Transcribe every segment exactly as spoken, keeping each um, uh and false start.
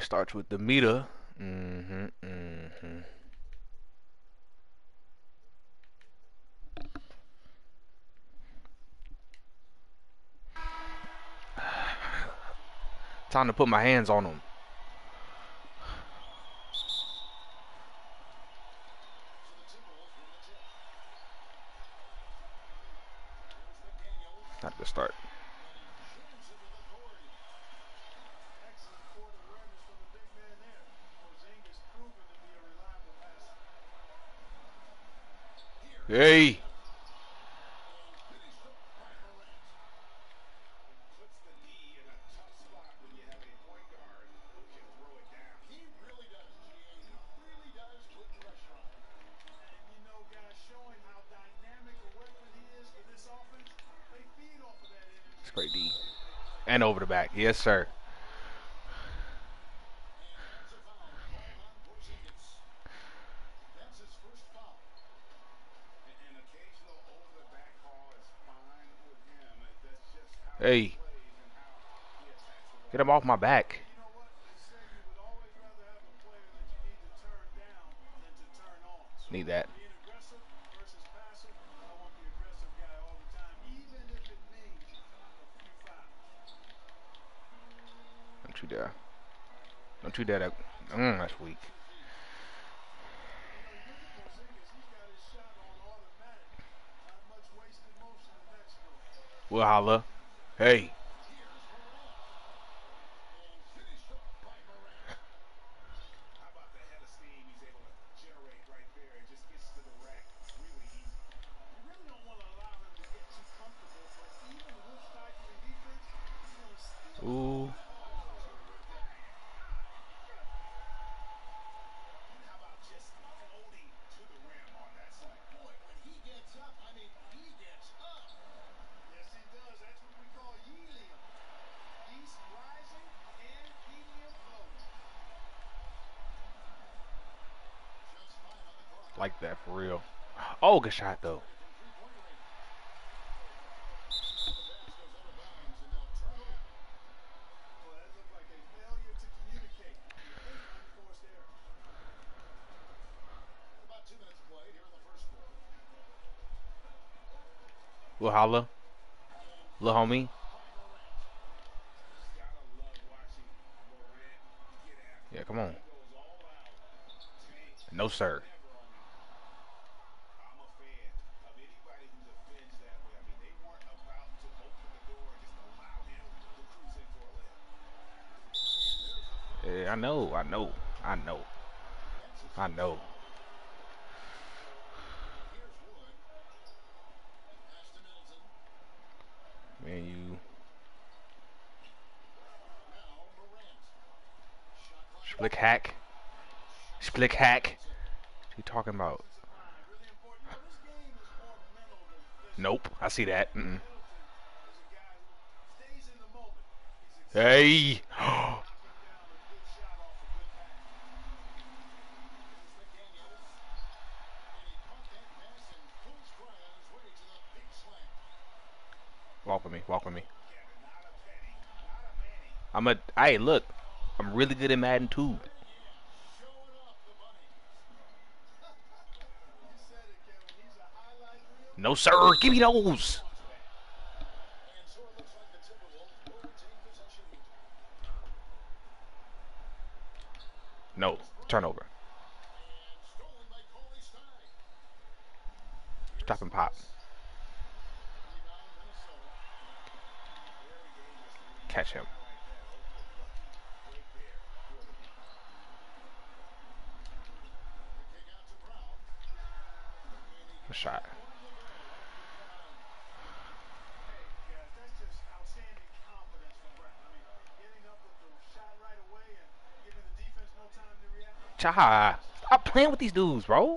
starts with the meter. Mm-hmm. Mm-hmm. Time to put my hands on them. Not a good start. Hey. It's great D. And over the back. Yes, sir. Hey. Get him off my back. Need that. Don't you dare. Don't you dare that. Mm, that's weak. We'll holla. Hey. Ooh. Like that for real. Oh, good shot though. We'll holla. Little homie. Yeah, come on. No, sir. Yeah, I know. I know. I know. I know. Man, you. Split hack. Split hack. What you talking about? Nope. I see that. Mm-mm. Hey. Walk with me. Walk with me. I'm a. Hey, look. I'm really good at Madden too. No, sir. Give me those. No. Turnover. Stop and pop. Catch him. A shot. Cha. Stop playing with these dudes, bro.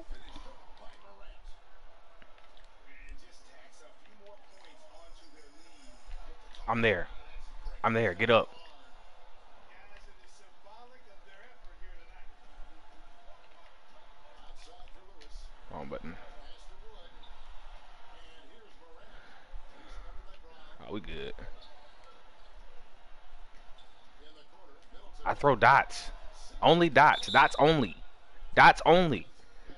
I'm there. I'm there. Get up. Wrong button. Oh, we good. I throw dots. Only dots. Dots only. Dots only.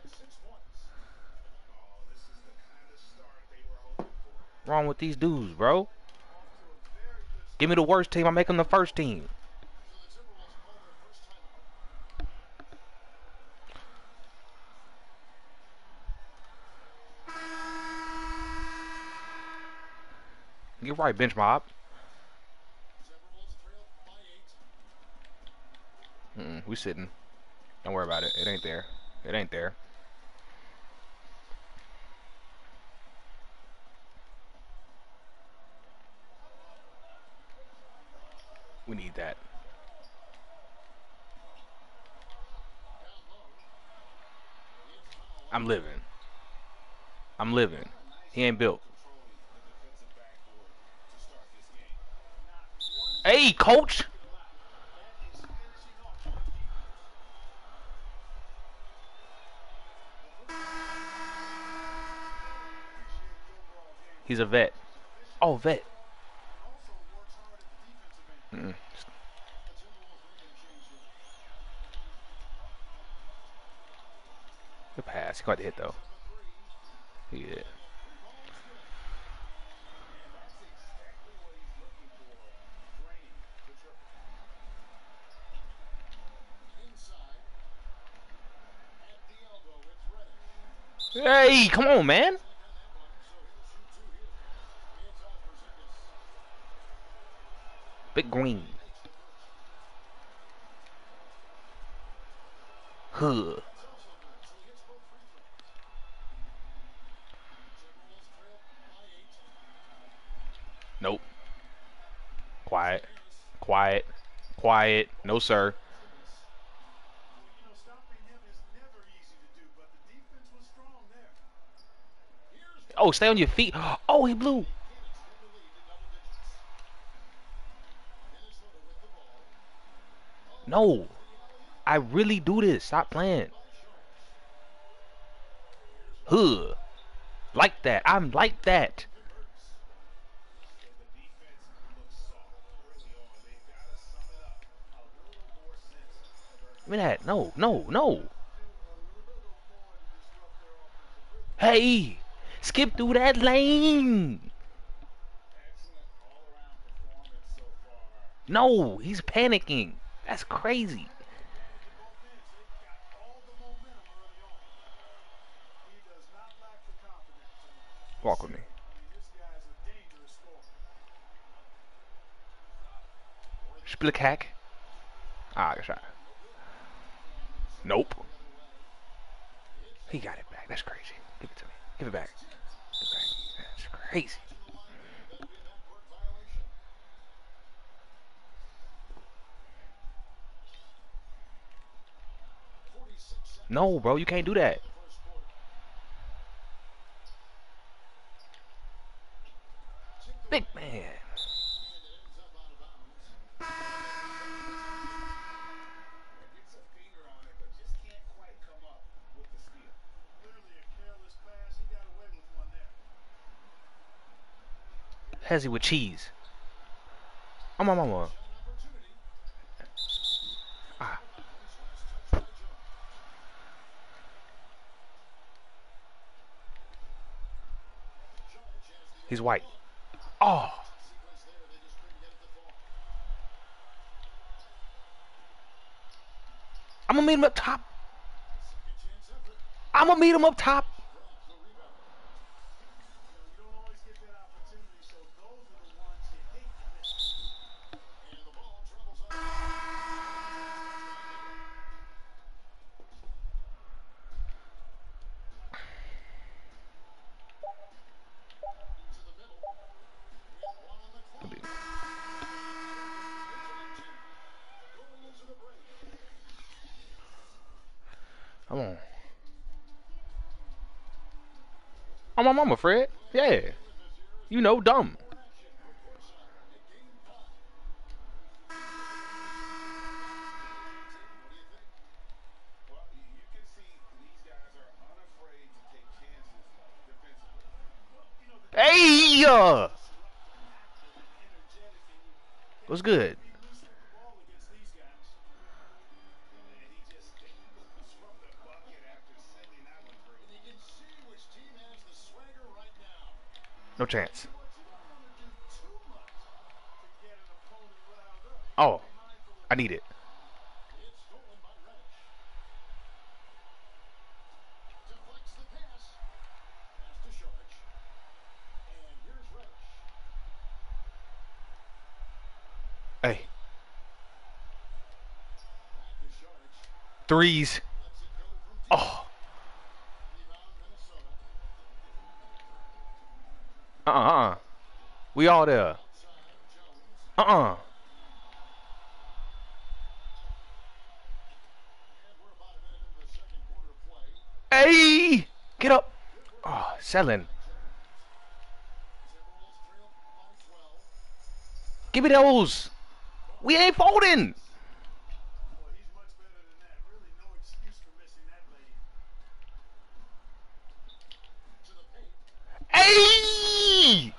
Wrong with these dudes, bro? Give me the worst team. I make them the first team. You're right, bench mob. Mm-mm, we sitting. Don't worry about it. It ain't there. It ain't there. We need that. I'm living. I'm living. He ain't built. Hey, coach. He's a vet. Oh, vet. Mm-mm. Good pass. He caught the hit, though. He did. Hey, come on, man. Big green. Huh. Nope. Quiet. Quiet. Quiet. No, sir. Oh, stay on your feet. Oh, he blew. No. I really do this. Stop playing. Huh. Like that. I'm like that. Give me that. No, no, no. Hey. Skip through that lane. No, he's panicking. That's crazy. Walk with me. Split hack. Ah, good shot. Nope. He got it back. That's crazy. Give it to me. Give it back. Give it back. That's crazy. No, bro, you can't do that. Big man. Hezzy with cheese. I'm my mama. Ah. He's white. Oh. I'm gonna meet him up top. I'm gonna meet him up top. Come on. I'm my mama, Fred. Yeah. You know, dumb. Hey! Uh, what's good? No chance. Oh, I need it. Hey. Threes. Oh. Uh-uh. uh-uh. We all there. Uh-uh. Hey! Get up. Oh, selling. Give me those. We ain't folding. Hey!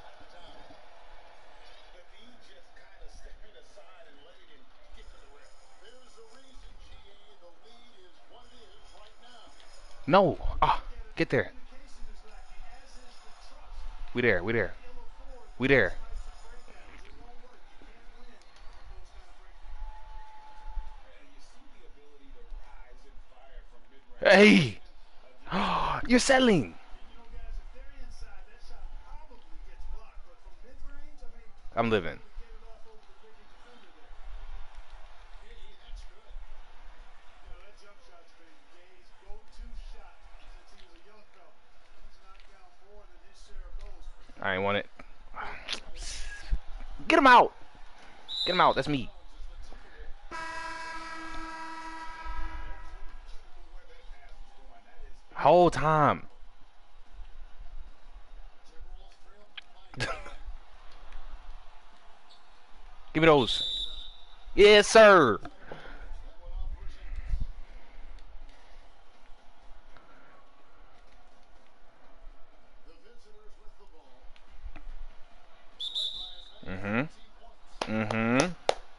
No. Ah, get there. We there. We there. We there. Hey! You're settling. I'm living. I ain't want it. Get him out. Get him out. That's me. Whole time. Give me those. Yes, sir. Mm-hmm. Mm-hmm.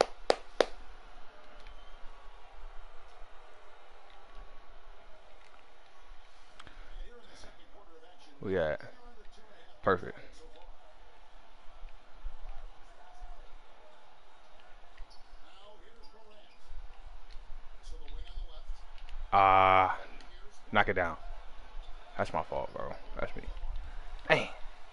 We got perfect. Ah, uh, knock it down. That's my fault, bro. That's me. Hey.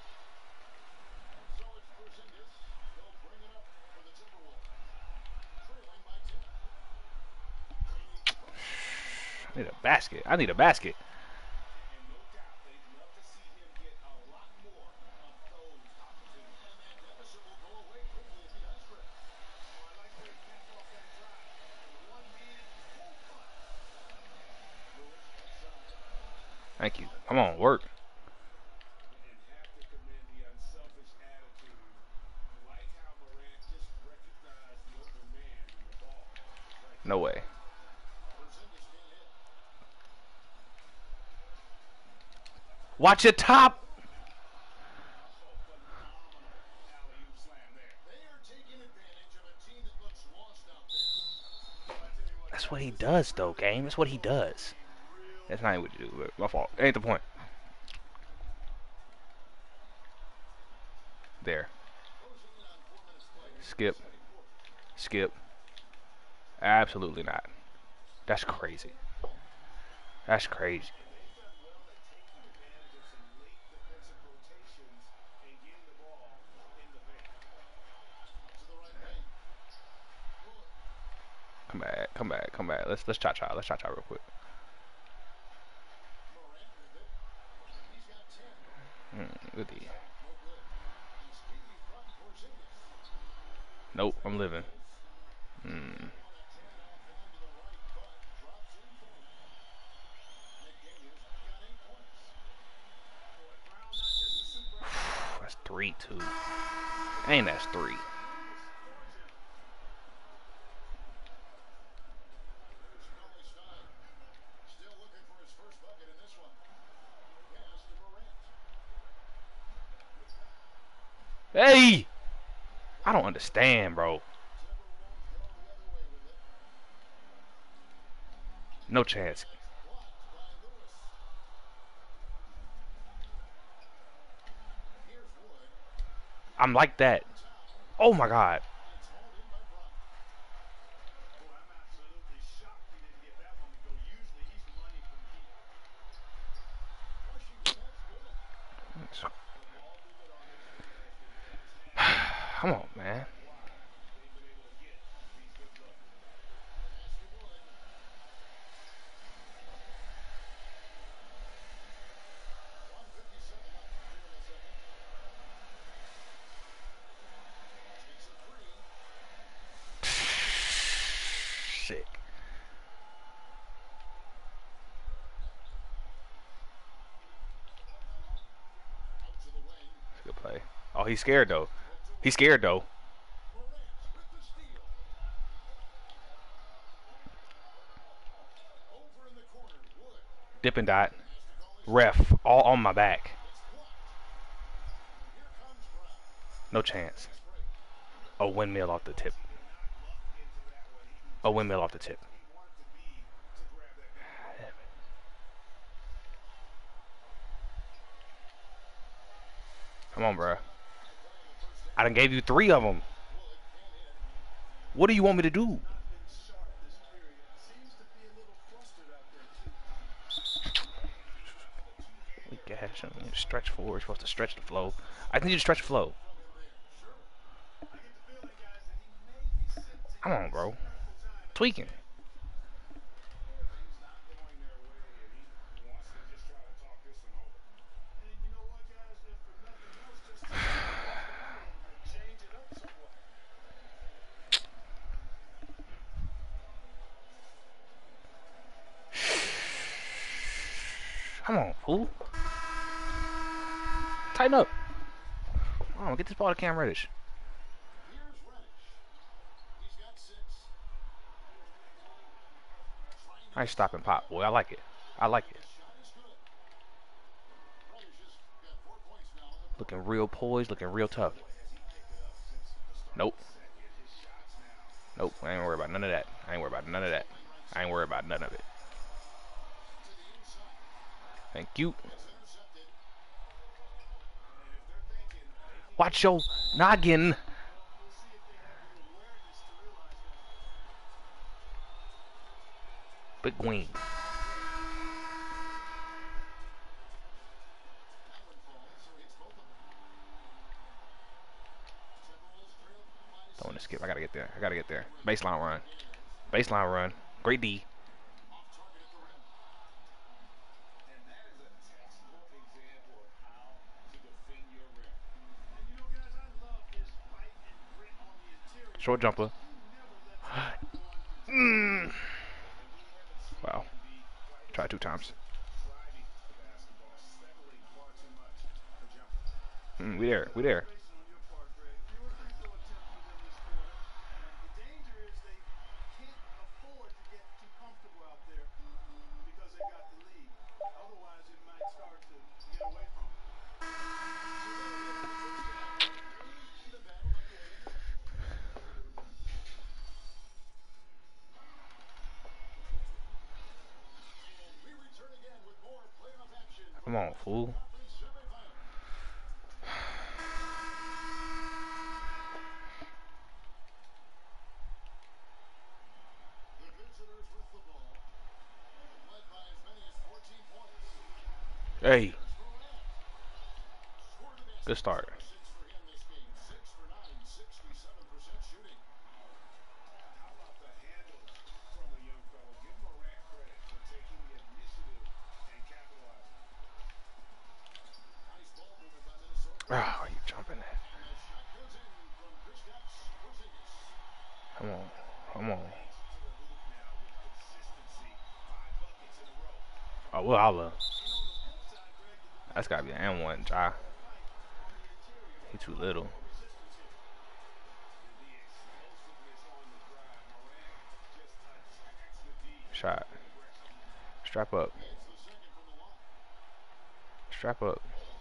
I need a basket. I need a basket. Thank you. Come on, work. No way. Watch your top. That's what he does, though, game. That's what he does. That's not what you do. But my fault. Ain't the point. There. Skip. Skip. Absolutely not. That's crazy. That's crazy. Come back. Come back. Come back. Let's let's cha cha. Let's cha cha real quick. Mm, goodie. Nope. I'm living. Mm. That's three two. Ain't that's three. Hey! I don't understand, bro. No chance. I'm like that. Oh my god. Come on, man. Sick. Good play. Oh, he's scared though. He's scared though. Dip and dot. Ref. All on my back. No chance. A windmill off the tip. A windmill off the tip. Come on, bro. I done gave you three of them. What do you want me to do? Gosh, I mean, stretch forward. Supposed to stretch the flow. I need to stretch the flow. Come on, bro. Tweaking. Come on, fool. Tighten up. Come on, get this ball to Cam Reddish. Nice stop and pop, boy. I like it. I like it. Looking real poised, looking real tough. Nope. Nope. I ain't worried about none of that. I ain't worried about none of that. I ain't worried about none of it. Thank you. Watch your noggin. Big wing. Don't want to skip. I gotta get there. I gotta get there. Baseline run. Baseline run. Great D. Short jumper. Mm. Wow. Try two times. Mm, we there. We there. Come on, fool. Hey. Good start. Ah, oh, you jumping that? Come on, come on. Oh, well, I'll. That's gotta be an M one, Ja. He too little. Shot. Strap up. Strap up.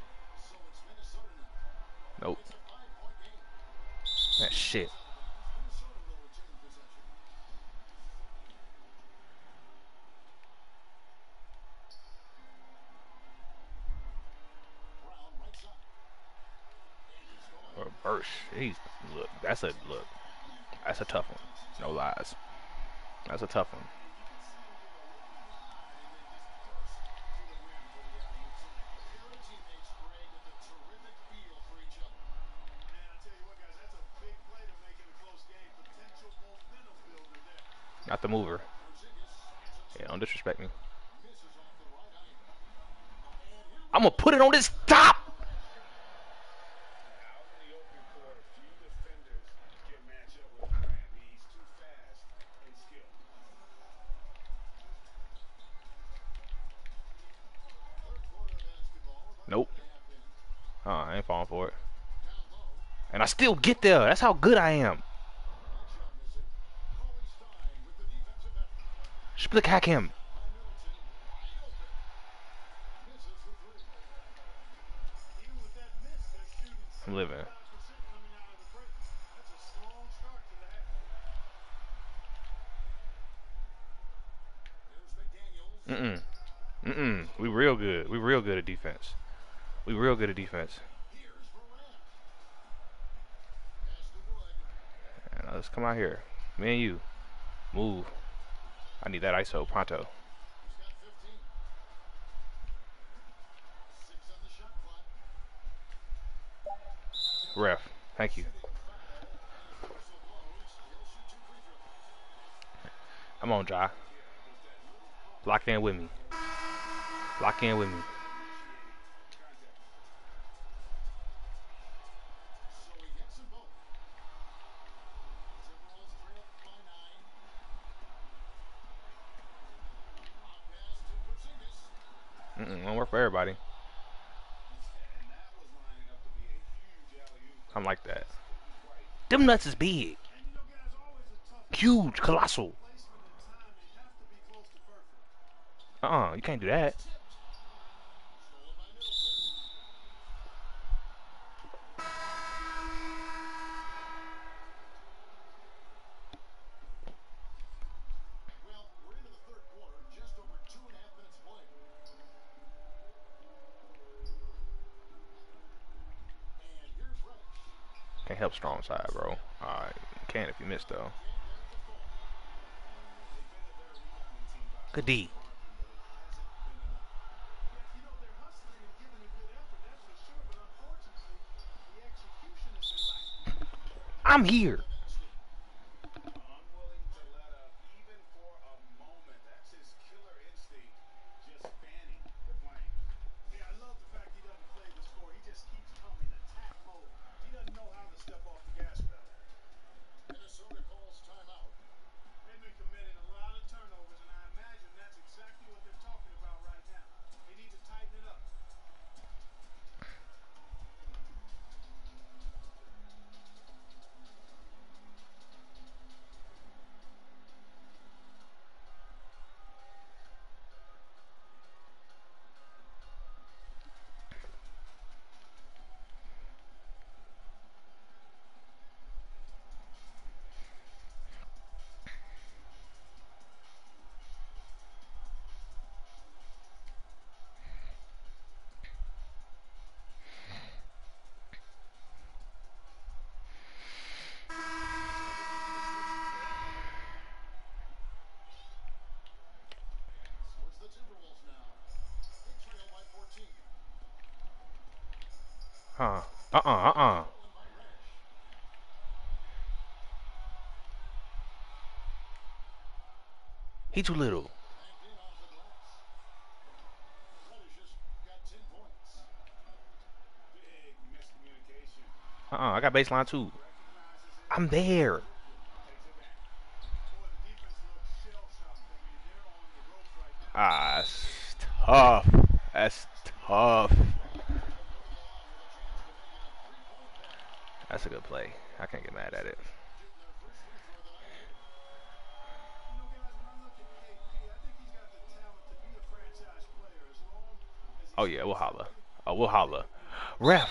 Nope. That shit. First, he's look. That's a look. That's a tough one. No lies. That's a tough one. Not the mover. Yeah, don't disrespect me. I'm gonna put it on this top. Nope. Uh, I ain't falling for it. And I still get there. That's how good I am. Split hack him. I'm living. Mm-mm. Mm-mm. We real good. We real good at defense. We real good at defense. And let's come out here. Me and you. Move. I need that I S O pronto. Ref. Thank you. Come on, Ja. Lock in with me. Lock in with me. Mm-mm. Don't work for everybody. I'm like that. Them nuts is big. Huge. Colossal. Uh-uh. You can't do that. Can't help strong side, bro. Alright. Can if you miss, though. Good D. I'm here. Huh. Uh-uh. Uh-uh. He too little. Uh-uh. I got baseline, too. I'm there. Ah, that's tough. That's tough. That's a good play. I can't get mad at it. Oh, yeah, we'll holla. Oh, we'll holla. Ref.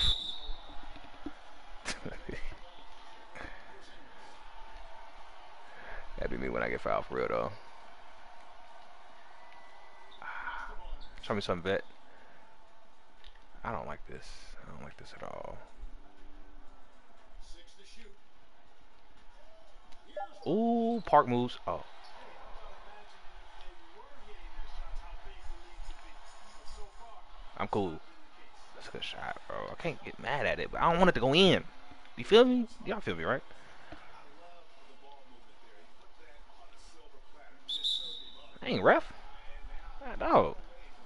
That'd be me when I get fouled for real, though. Show me some vet. I don't like this. I don't like this at all. Ooh, Park moves. Oh, I'm cool. That's a good shot, bro. I can't get mad at it, but I don't want it to go in. You feel me? Y'all feel me, right? Dang, ref. God, dog.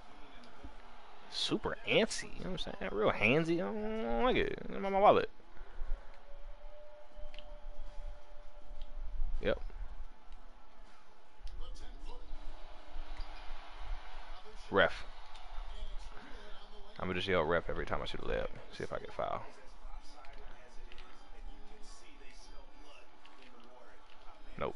Super antsy. You know what I'm saying? Real handsy. I don't like it. It's in my wallet. Yep. Ref. I'm gonna just yell ref every time I shoot a layup. See if I get foul. Nope.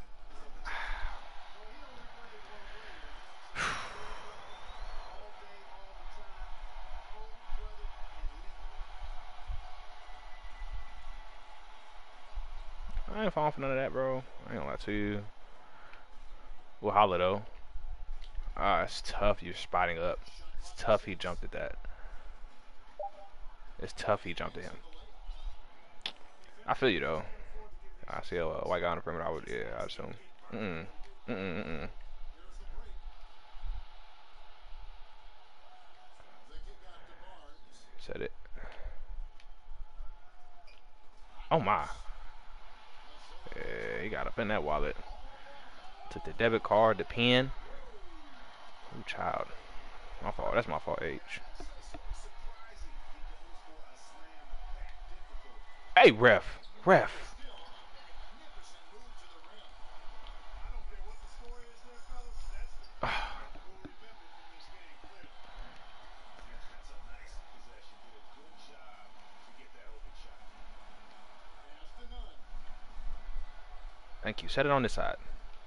I ain't falling for none of that, bro. I ain't gonna lie to you. We'll holler though. Ah, it's tough. You're spotting up. It's tough. He jumped at that. It's tough. He jumped at him. I feel you though. I see a uh, white guy on the perimeter. I would, yeah, I assume. Mm mm. Mm mm. Mm. Said it. Oh my. Yeah, he got up in that wallet. Took the debit card, the pen. Ooh, child. My fault. That's my fault, H. Hey, ref. Ref. Thank you. Set it on this side.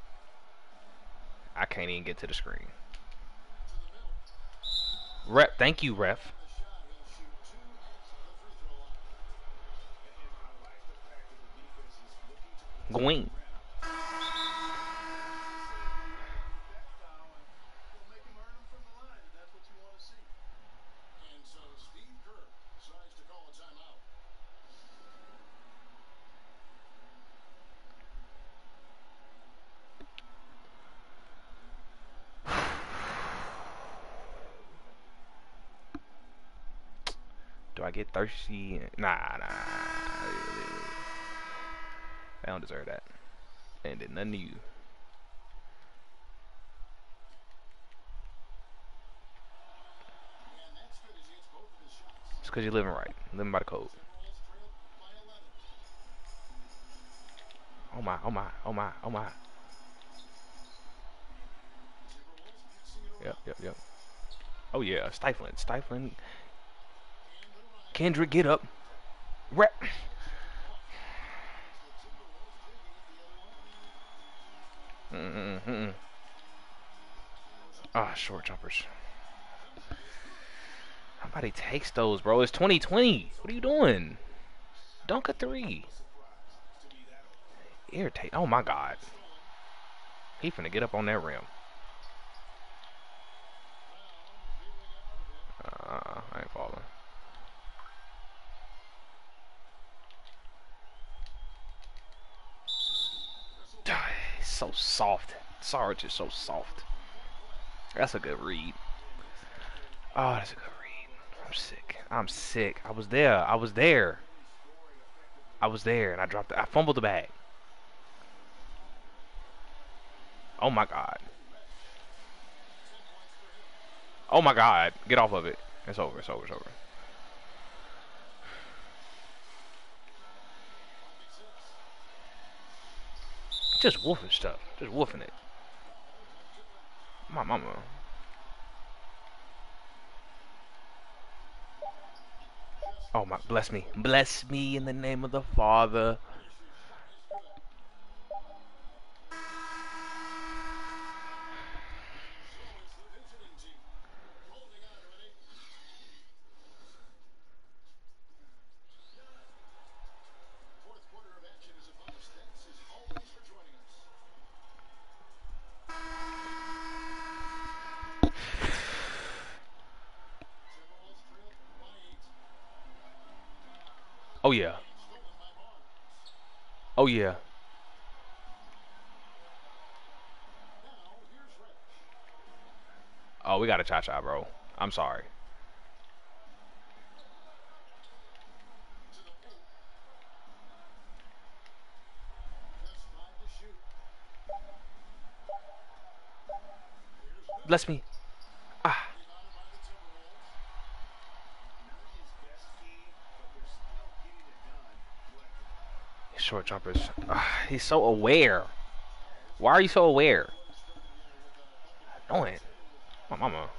I can't even get to the screen. Ref. Thank you, ref. Going. Do I get thirsty? Nah, nah. I don't deserve that. And did nothing to you. It's because you're living right. Living by the code. Oh my, oh my, oh my, oh my. Yep, yep, yep. Oh yeah, stifling, stifling. Kendrick, get up. Rep. Mm mm mm. Ah, short jumpers. Nobody takes those, bro. It's twenty twenty. What are you doing? Dunk a three. Irritate. Oh my god. He finna get up on that rim. Uh, I ain't falling. He's so soft. Sarge is so soft. That's a good read. Oh, that's a good read. I'm sick. I'm sick. I was there. I was there. I was there, and I dropped it. I fumbled the bag. Oh my god. Oh my god. Get off of it. It's over. It's over. It's over. Just woofing stuff. Just woofing it. My mama. Oh my. Bless me. Bless me in the name of the Father. Oh yeah. Oh yeah. Oh, we got a cha-cha, bro. I'm sorry. Bless me. Ah. Short jumpers. Ah, he's so aware. Why are you so aware? Annoying. My mama.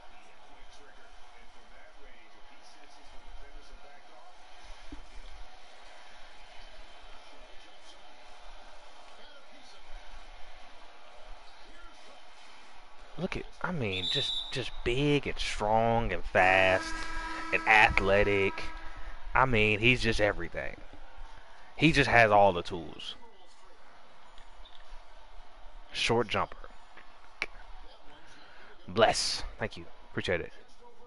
Look at, I mean, just just big and strong and fast and athletic. I mean, he's just everything. He just has all the tools. Short jumper. Bless. Thank you. Appreciate it.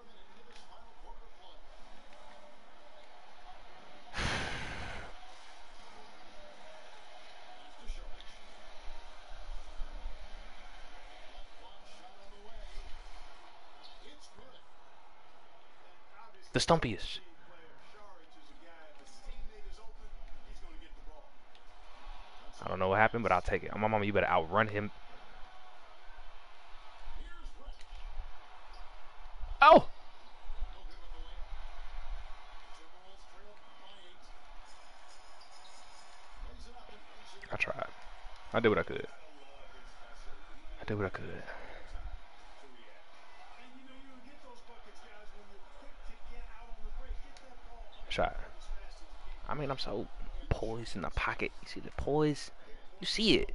The stumpiest. I don't know what happened, but I'll take it. My mama, you better outrun him. Oh! I tried. I did what I could. I did what I could. Shot. I mean, I'm so poised in the pocket. You see the poise? You see it.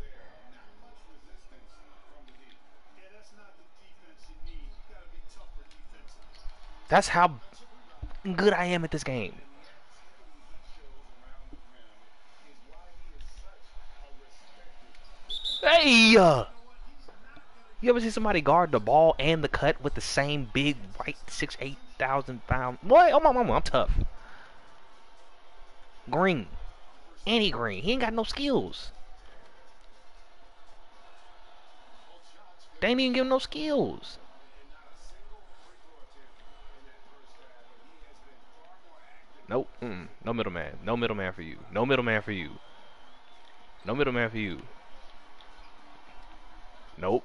That's how good I am at this game. Hey! Uh, you ever see somebody guard the ball and the cut with the same big white six eight thousand pound? Boy, oh my mama, I'm tough. Green. Any green. He ain't got no skills. They ain't even give him no skills. Nope. Mm-mm. No middleman. No middleman for you. No middleman for you. No middleman for you. Nope.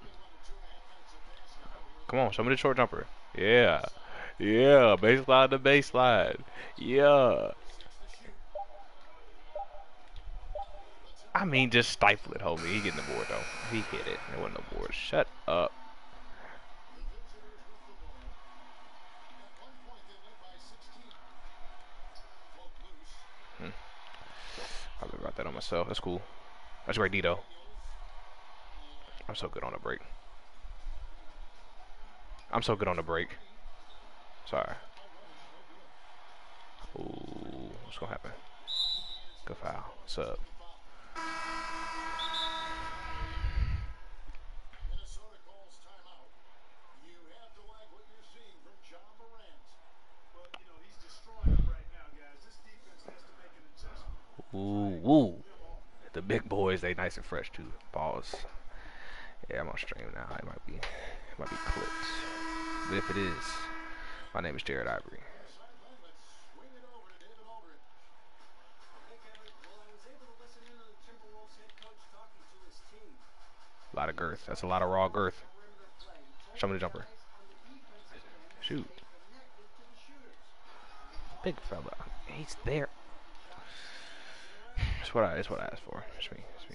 Come on, show me the short jumper. Yeah. Yeah. Baseline to baseline. Yeah. I mean, just stifle it, homie. He getting the board, though. He hit it. There wasn't no board. Shut up. Hmm. Probably about that on myself. That's cool. That's great D, though. I'm so good on the break. I'm so good on the break. Sorry. Ooh, what's gonna happen? Good foul. What's up? Ooh, woo. The big boys, they nice and fresh too. Pause. Yeah, I'm on stream now. It might be, it might be clipped. But if it is, my name is Jared Ivory. A lot of girth. That's a lot of raw girth. Show me the jumper. Shoot. Big fella. He's there. That's what I. That's what I asked for. It's me. It's me.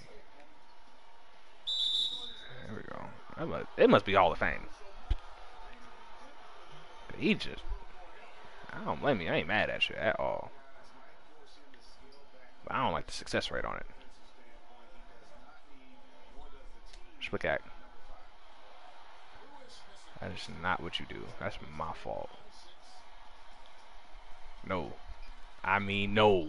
There we go. That must, it must be Hall of Fame. He just. I don't blame me. I ain't mad at you at all. But I don't like the success rate on it. Slick act. That is not what you do. That's my fault. No. I mean, no.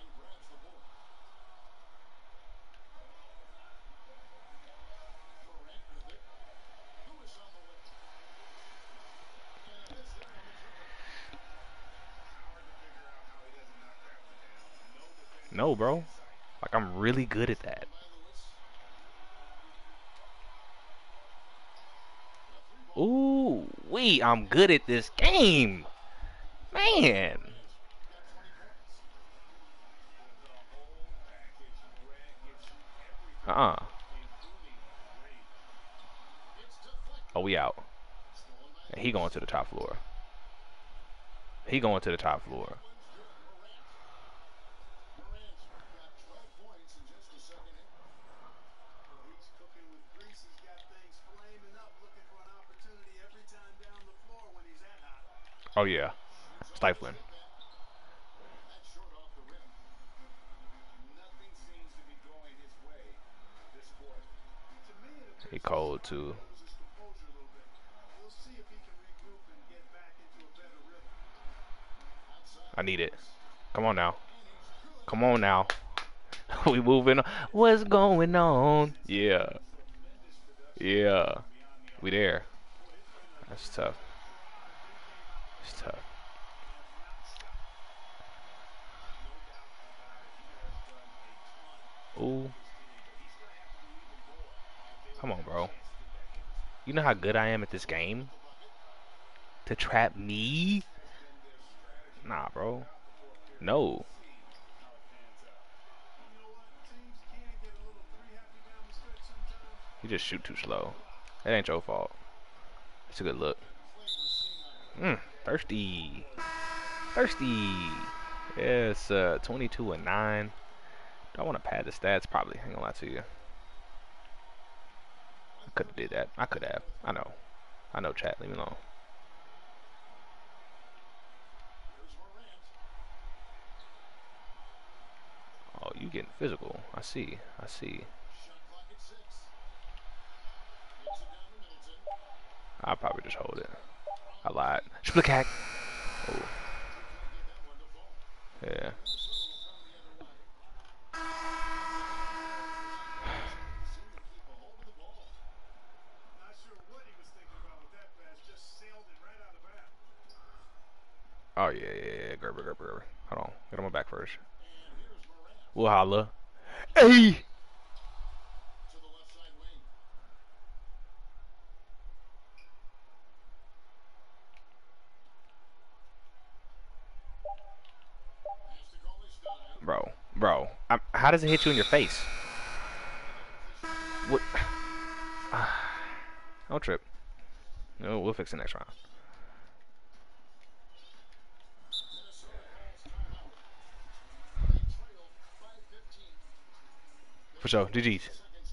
No, bro. Like, I'm really good at that. Ooh. sweet. I'm good at this game. Man. Uh-uh. Oh, we out. And he going to the top floor. He going to the top floor. Oh, yeah. Stifling. He cold, too. I need it. Come on now. Come on now. We moving on. What's going on? Yeah. Yeah. We there. That's tough. It's tough. Ooh. Come on, bro. You know how good I am at this game? To trap me? Nah, bro. No. You just shoot too slow. That ain't your fault. It's a good look. Mmm. Thirsty. Thirsty. Yeah, it's uh, twenty-two and nine. Do I want to pad the stats? Probably. I ain't gonna lie to you. I could have did that. I could have. I know. I know, chat. Leave me alone. Oh, you getting physical. I see. I see. I'll probably just hold it. I lied. Split hack. Oh. Yeah. Oh, yeah, yeah, yeah. Gerber, Gerber, Gerber. Hold on. Get on my back first. We'll holla. Hey! Bro, bro. I'm, how does it hit you in your face? What? Don't trip. No, we'll fix it next round. For sure. G G's.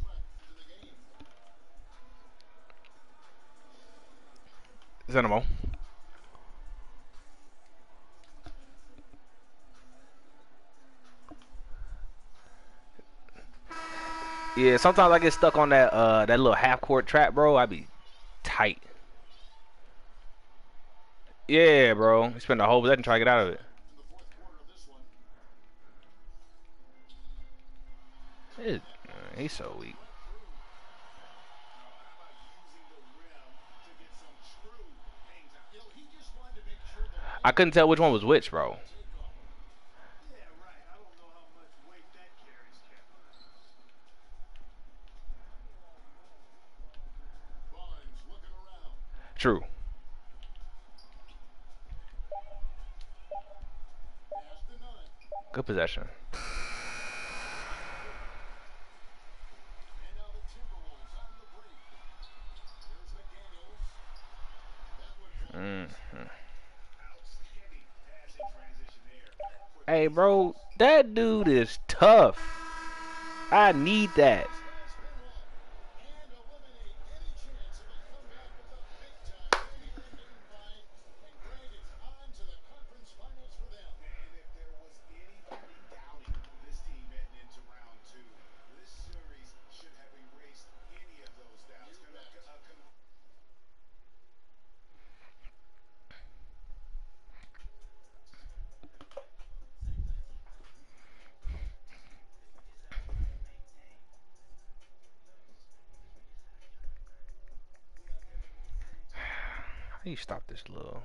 Zenimo. Yeah, sometimes I get stuck on that uh that little half court trap, bro. I be tight. Yeah, bro. You spend the whole possession trying to get out of it. it uh, he's so weak. I couldn't tell which one was which, bro. True. Good possession. Mm-hmm. Hey, bro, that dude is tough. I need that. How do you stop this little?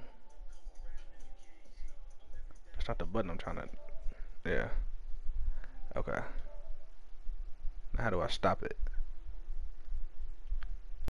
That's not the button I'm trying to. Yeah. Okay. Now how do I stop it?